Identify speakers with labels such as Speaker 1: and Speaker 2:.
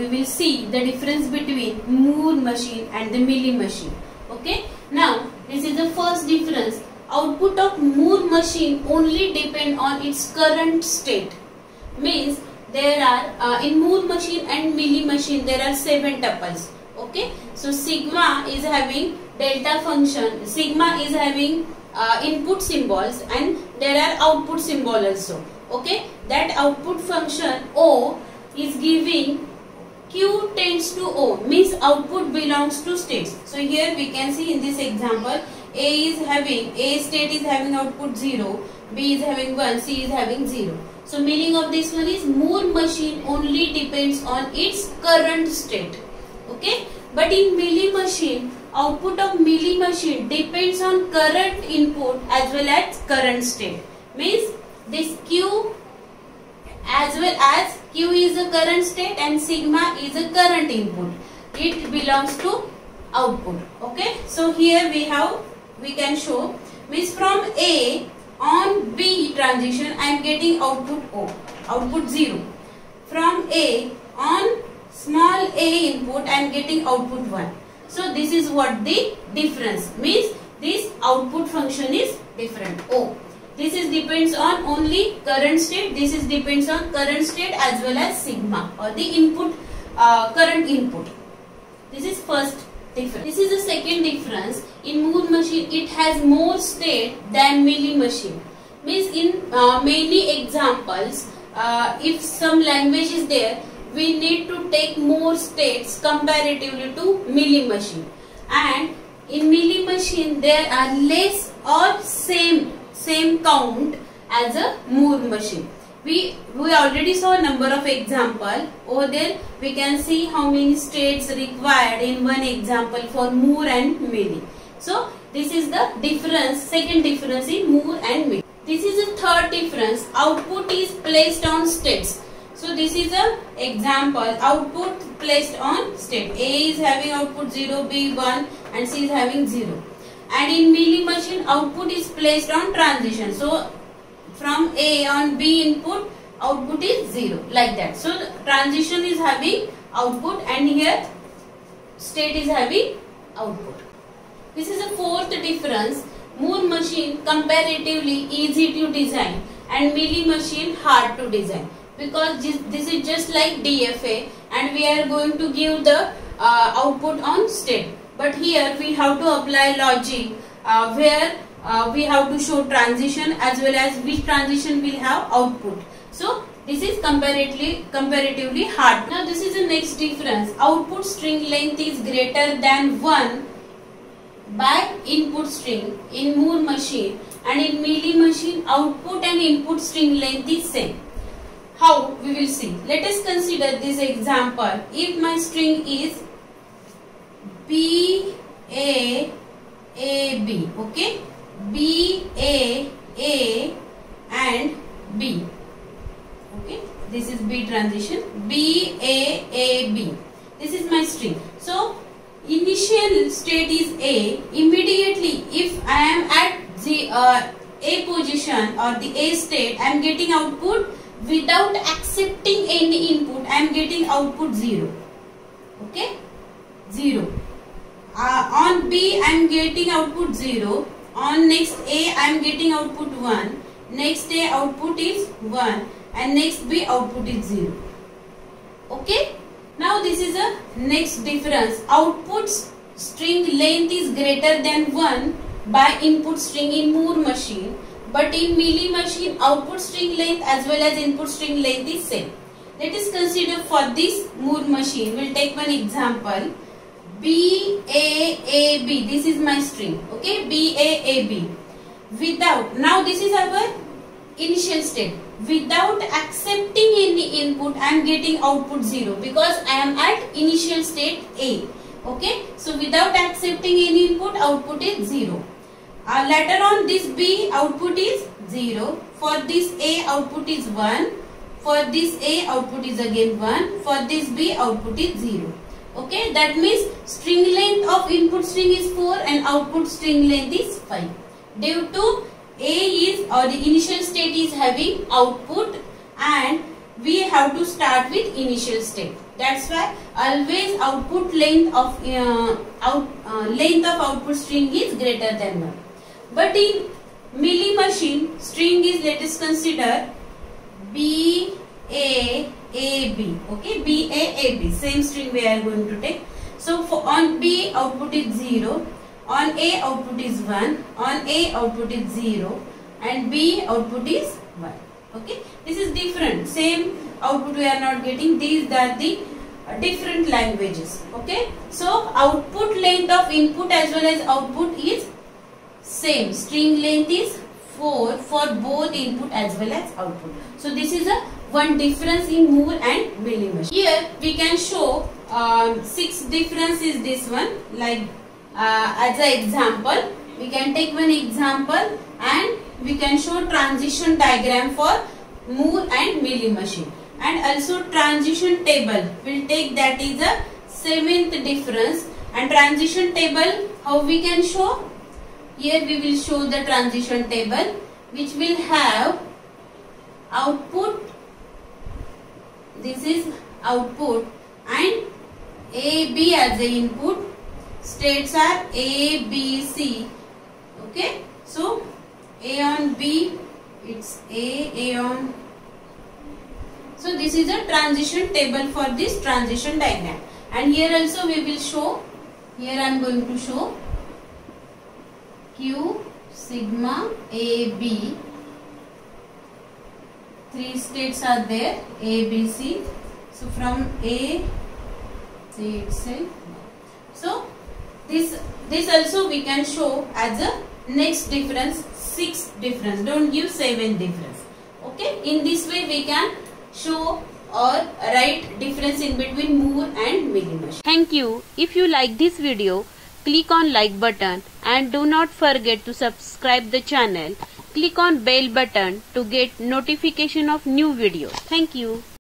Speaker 1: will see the difference between Moore machine and the Mealy machine. Okay. Now this is the first difference. Output of Moore machine only depend on its current state. Means there are in Moore machine and Mealy machine there are 7 tuples. Okay. So sigma is having delta function. Sigma is having input symbols and there are output symbol also. Okay. That output function O is giving Q tends to O, means output belongs to states. So here we can see in this example A state is having output 0, B is having 1, C is having 0. So meaning of this one is Moore machine only depends on its current state. Okay. But in Mealy machine, output of Mealy machine depends on current input as well as current state. Means this Q as well as Q is a current state and sigma is a current input. It belongs to output. Okay. So here we can show, means from A on B transition I am getting output O, output 0. From A on small a input I am getting output 1. So this is what the difference means. This output function is different. O. This is depends on only current state. This is depends on current state as well as sigma or the input current input. This is first difference. This is the second difference. In Moore machine it has more state than Mealy machine. Means in many examples if some language is there, we need to take more states comparatively to Mealy machine. And in Mealy machine there are less or same count as a Moore machine. We already saw a number of example. Over there we can see how many states required in one example for Moore and Mealy. So this is the difference, second difference in Moore and Mealy. This is the third difference. Output is placed on states. So this is a example, output placed on state. A is having output 0, B 1 and C is having 0. And in Mealy machine output is placed on transition. So from A on B input output is 0, like that. So transition is having output and here state is having output. This is the fourth difference. Moore machine comparatively easy to design and Mealy machine hard to design. Because this is just like DFA and we are going to give the output on state. But here we have to apply logic where we have to show transition as well as which transition will have output. So this is comparatively hard. Now this is the next difference. Output string length is greater than 1 by input string in Moore machine, and in Mealy machine output and input string length is same. How we will see. Let us consider this example. If my string is B A B, okay, B A and B, okay, this is B transition, B A B. This is my string. So initial state is A. Immediately, if I am at the A position or the A state, I am getting output. Without accepting any input, I am getting output 0. Okay, 0. On B, I am getting output 0. On next A, I am getting output 1. Next A output is 1, and next B output is 0. Okay. Now this is a next difference. Output string length is greater than 1 by input string in Moore machine. But in Mealy machine, output string length as well as input string length is same. Let us consider for this Moore machine. We will take one example. B A B. This is my string. Okay, B A B. Without, now this is our initial state. Without accepting any input, I am getting output 0 because I am at initial state A. Okay, so without accepting any input, output is 0. Later on this B output is 0. For this A output is 1. For this A output is again 1. For this B output is 0. Okay, that means string length of input string is 4 and output string length is 5. Due to A is or the initial state is having output and we have to start with initial state. That's why always output length of output string is greater than 1. But in milli machine, string is, let us consider B A A B. Okay, B A A B. Same string we are going to take. So on B output is 0, on A output is 1, on A output is 0, and B output is 1. Okay, this is different. Same output we are not getting. These are the different languages. Okay, so output length of input as well as output is same. String length is 4 for both input as well as output. So this is a one difference in Moore and milli machine. Here we can show 6 difference is this one. Like as an example, we can take one example and we can show transition diagram for Moore and milli machine, and also transition table. We'll take, that is a 7th difference. And transition table, how we can show? Here we will show the transition table, which will have output. This is output and A, B as the input. States are A, B, C. Okay. So A on B, it's A on. So this is a transition table for this transition diagram. And here also we will show. Here I am going to show Q sigma A B. 3 states are there, A, B, C. So from A, C itself. So this also we can show as a next difference, 6th difference. Don't give 7th difference. Okay. In this way we can show or write difference in between Moore and milli machine.
Speaker 2: Thank you. If you like this video, click on like button and do not forget to subscribe the channel. Click on bell button to get notification of new videos. Thank you.